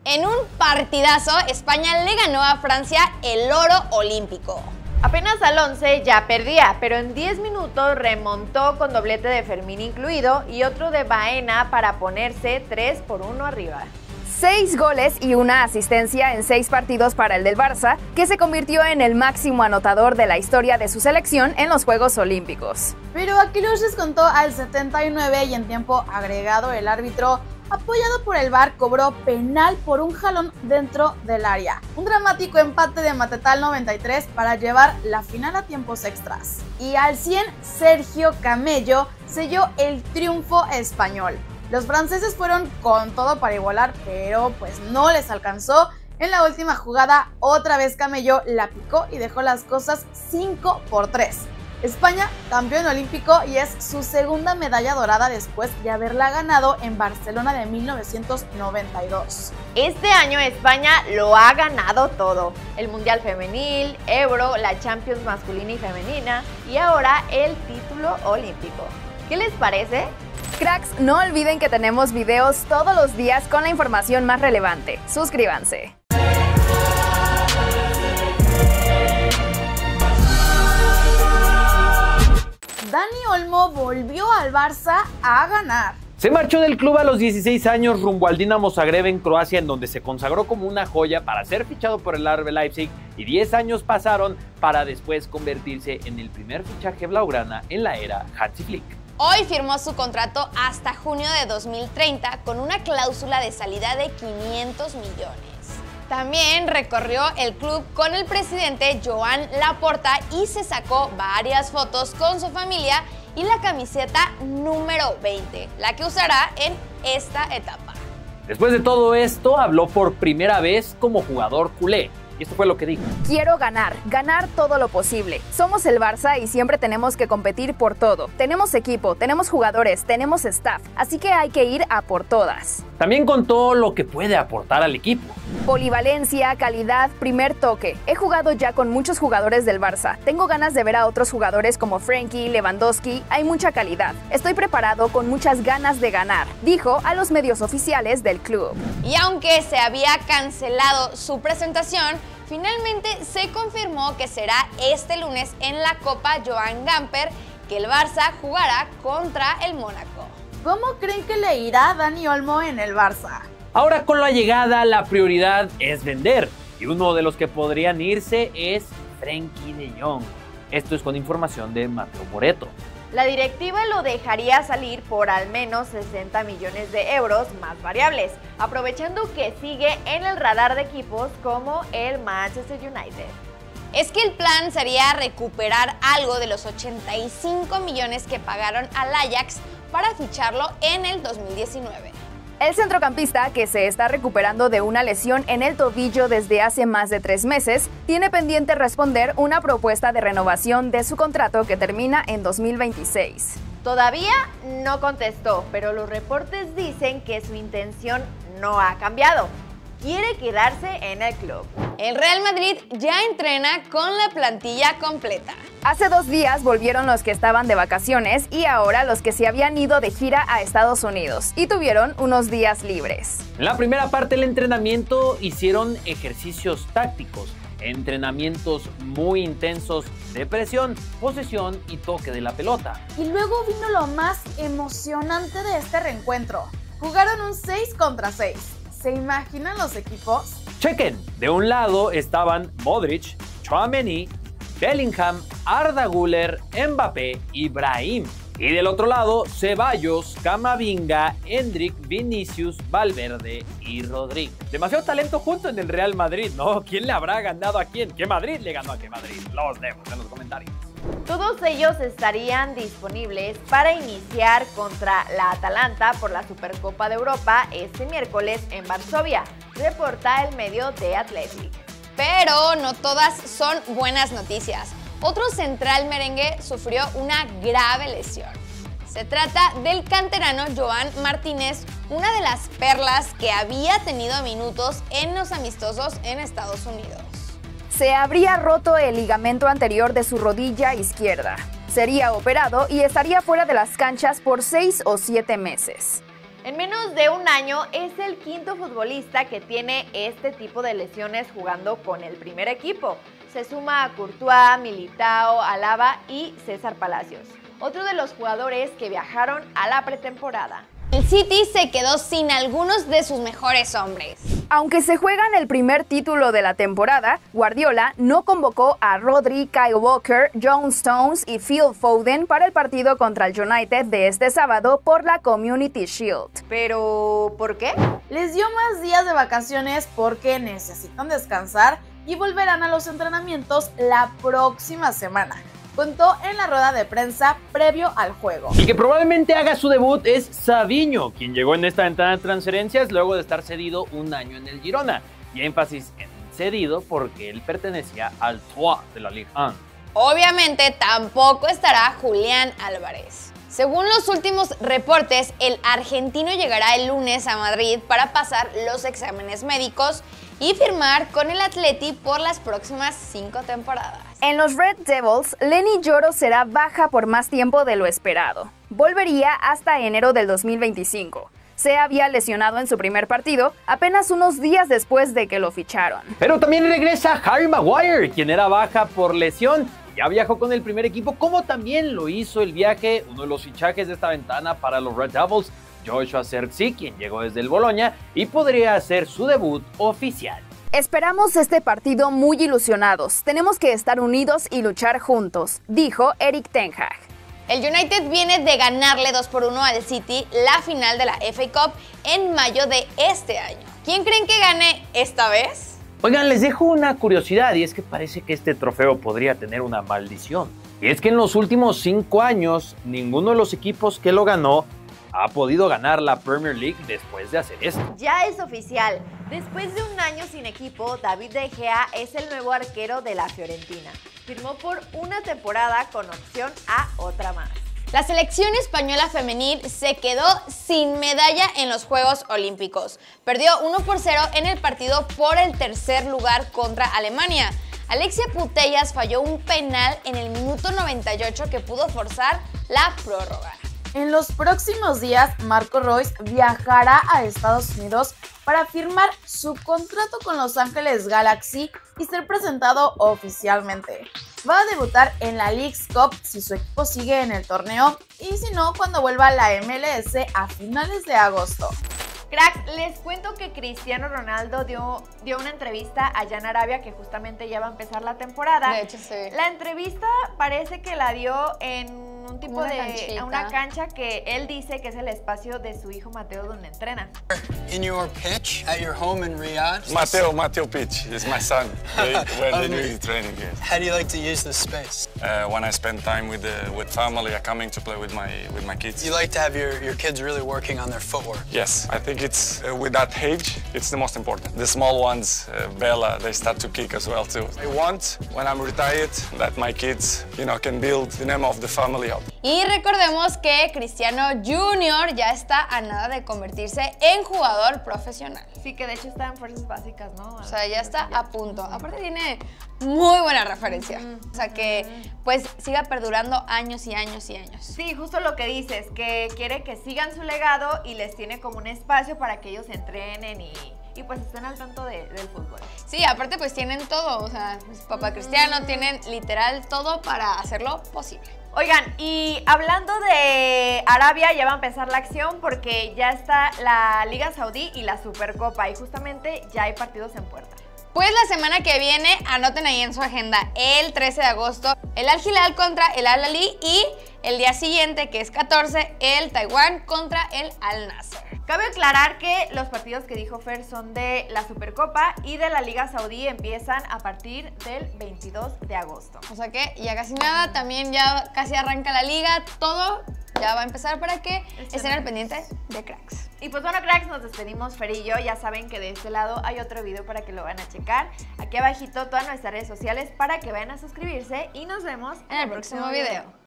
En un partidazo, España le ganó a Francia el oro olímpico. Apenas al 11 ya perdía, pero en 10 minutos remontó con doblete de Fermín incluido y otro de Baena para ponerse 3-1 arriba. 6 goles y una asistencia en 6 partidos para el del Barça, que se convirtió en el máximo anotador de la historia de su selección en los Juegos Olímpicos. Pero Aquiles descontó al 79 y en tiempo agregado el árbitro, apoyado por el VAR, cobró penal por un jalón dentro del área. Un dramático empate de Matetal 93 para llevar la final a tiempos extras. Y al 100, Sergio Camello selló el triunfo español. Los franceses fueron con todo para igualar, pero pues no les alcanzó. En la última jugada, otra vez Camello la picó y dejó las cosas 5-3. España, campeón olímpico, y es su segunda medalla dorada después de haberla ganado en Barcelona de 1992. Este año España lo ha ganado todo. El Mundial Femenil, Euro, la Champions masculina y femenina y ahora el título olímpico. ¿Qué les parece? Cracks, no olviden que tenemos videos todos los días con la información más relevante. Suscríbanse. Dani Olmo volvió al Barça a ganar. Se marchó del club a los 16 años rumbo al Dinamo Zagreb en Croacia, en donde se consagró como una joya para ser fichado por el RB Leipzig, y 10 años pasaron para después convertirse en el primer fichaje blaugrana en la era Hansi Flick. Hoy firmó su contrato hasta junio de 2030 con una cláusula de salida de 500 millones. También recorrió el club con el presidente Joan Laporta y se sacó varias fotos con su familia y la camiseta número 20, la que usará en esta etapa. Después de todo esto, habló por primera vez como jugador culé. Y esto fue lo que dijo. Quiero ganar todo lo posible. Somos el Barça y siempre tenemos que competir por todo. Tenemos equipo, tenemos jugadores, tenemos staff, así que hay que ir a por todas. También contó lo que puede aportar al equipo. Polivalencia, calidad, primer toque. He jugado ya con muchos jugadores del Barça. Tengo ganas de ver a otros jugadores como Frenkie, Lewandowski. Hay mucha calidad. Estoy preparado con muchas ganas de ganar, dijo a los medios oficiales del club. Y aunque se había cancelado su presentación, finalmente se confirmó que será este lunes en la Copa Joan Gamper que el Barça jugará contra el Mónaco. ¿Cómo creen que le irá a Dani Olmo en el Barça? Ahora con la llegada, la prioridad es vender. Y uno de los que podrían irse es Frenkie de Jong. Esto es con información de Mateo Moreto. La directiva lo dejaría salir por al menos 60 millones de euros más variables, aprovechando que sigue en el radar de equipos como el Manchester United. Es que el plan sería recuperar algo de los 85 millones que pagaron al Ajax para ficharlo en el 2019. El centrocampista, que se está recuperando de una lesión en el tobillo desde hace más de 3 meses, tiene pendiente responder una propuesta de renovación de su contrato que termina en 2026. Todavía no contestó, pero los reportes dicen que su intención no ha cambiado. Quiere quedarse en el club. El Real Madrid ya entrena con la plantilla completa. Hace 2 días volvieron los que estaban de vacaciones y ahora los que se habían ido de gira a Estados Unidos y tuvieron unos días libres. En la primera parte del entrenamiento hicieron ejercicios tácticos, entrenamientos muy intensos de presión, posesión y toque de la pelota. Y luego vino lo más emocionante de este reencuentro. Jugaron un 6 contra 6. ¿Se imaginan los equipos? Chequen, de un lado estaban Modric, Tchouaméni, Bellingham, Arda Güler, Mbappé y Brahim. Y del otro lado, Ceballos, Camavinga, Endrick, Vinicius, Valverde y Rodrigo. Demasiado talento junto en el Real Madrid, ¿no? ¿Quién le habrá ganado a quién? ¿Qué Madrid le ganó a qué Madrid? Los dejo en los comentarios. Todos ellos estarían disponibles para iniciar contra la Atalanta por la Supercopa de Europa este miércoles en Varsovia, reporta el medio The Athletic. Pero no todas son buenas noticias. Otro central merengue sufrió una grave lesión. Se trata del canterano Joan Martínez, una de las perlas que había tenido minutos en los amistosos en Estados Unidos. Se habría roto el ligamento anterior de su rodilla izquierda. Sería operado y estaría fuera de las canchas por 6 o 7 meses. En menos de un año es el quinto futbolista que tiene este tipo de lesiones jugando con el primer equipo. Se suma a Courtois, Militao, Alaba y César Palacios, otro de los jugadores que viajaron a la pretemporada. El City se quedó sin algunos de sus mejores hombres. Aunque se juegan el primer título de la temporada, Guardiola no convocó a Rodri, Kyle Walker, John Stones y Phil Foden para el partido contra el United de este sábado por la Community Shield. ¿Pero por qué? Les dio más días de vacaciones porque necesitan descansar y volverán a los entrenamientos la próxima semana. Contó en la rueda de prensa previo al juego. El que probablemente haga su debut es Savinho, quien llegó en esta ventana de transferencias luego de estar cedido un año en el Girona. Y énfasis en cedido porque él pertenecía al Troyes de la Ligue 1. Obviamente tampoco estará Julián Álvarez. Según los últimos reportes, el argentino llegará el lunes a Madrid para pasar los exámenes médicos y firmar con el Atleti por las próximas 5 temporadas. En los Red Devils, Lenny Yoro será baja por más tiempo de lo esperado. Volvería hasta enero del 2025. Se había lesionado en su primer partido apenas unos días después de que lo ficharon. Pero también regresa Harry Maguire, quien era baja por lesión. Ya viajó con el primer equipo, como también lo hizo el viaje, uno de los fichajes de esta ventana para los Red Devils, Joshua Zirkzee, quien llegó desde el Bologna y podría hacer su debut oficial. Esperamos este partido muy ilusionados. Tenemos que estar unidos y luchar juntos, dijo Erik ten Hag. El United viene de ganarle 2-1 al City la final de la FA Cup en mayo de este año. ¿Quién creen que gane esta vez? Oigan, les dejo una curiosidad y es que parece que este trofeo podría tener una maldición. Y es que en los últimos 5 años, ninguno de los equipos que lo ganó ha podido ganar la Premier League después de hacer esto. Ya es oficial. Después de un año sin equipo, David De Gea es el nuevo arquero de la Fiorentina. Firmó por una temporada con opción a otra más. La selección española femenil se quedó sin medalla en los Juegos Olímpicos. Perdió 1-0 en el partido por el tercer lugar contra Alemania. Alexia Putellas falló un penal en el minuto 98 que pudo forzar la prórroga. En los próximos días, Marco Reus viajará a Estados Unidos para firmar su contrato con Los Ángeles Galaxy y ser presentado oficialmente. Va a debutar en la Leagues Cup si su equipo sigue en el torneo y si no, cuando vuelva a la MLS a finales de agosto. Cracks, les cuento que Cristiano Ronaldo dio una entrevista allá en Arabia, que justamente ya va a empezar la temporada. De hecho, sí. La entrevista parece que la dio en un tipo una cancha que él dice que es el espacio de su hijo Mateo donde entrena. In your pitch at your home in Riyadh? Mateo pitch is my son. Where they do the training. Yes. How do you like to use this space? When I spend time with family, I coming to play with my kids. You like to have your kids really working on their footwork? Yes, I think it's with that age, it's the most important. The small ones, Bella, they start to kick as well too. I want, when I'm retired, that my kids, can build the name of the family up. Y recordemos que Cristiano Jr. ya está a nada de convertirse en jugador profesional. Sí, que de hecho está en fuerzas básicas, ¿no? O sea, ya está a punto. Aparte tiene muy buena referencia. O sea, que pues siga perdurando años y años y años. Sí, justo lo que dices, que quiere que sigan su legado y les tiene como un espacio para que ellos entrenen y pues estén al tanto del fútbol. Sí, aparte pues tienen todo, o sea, pues, papá Cristiano, tienen literal todo para hacerlo posible. Oigan, y hablando de Arabia, ya va a empezar la acción porque ya está la Liga Saudí y la Supercopa y justamente ya hay partidos en puerta. Pues la semana que viene, anoten ahí en su agenda, el 13 de agosto, el Al Hilal contra el Al Ahly y el día siguiente, que es 14, el Taiwán contra el Al Nassr. Cabe aclarar que los partidos que dijo Fer son de la Supercopa y de la Liga Saudí empiezan a partir del 22 de agosto. O sea que ya casi nada, también ya casi arranca la liga, todo ya va a empezar para que estén al pendiente de Cracks. Y pues bueno, Cracks, nos despedimos, Fer y yo. Ya saben que de este lado hay otro video para que lo vayan a checar. Aquí abajito todas nuestras redes sociales para que vayan a suscribirse y nos vemos en el próximo video.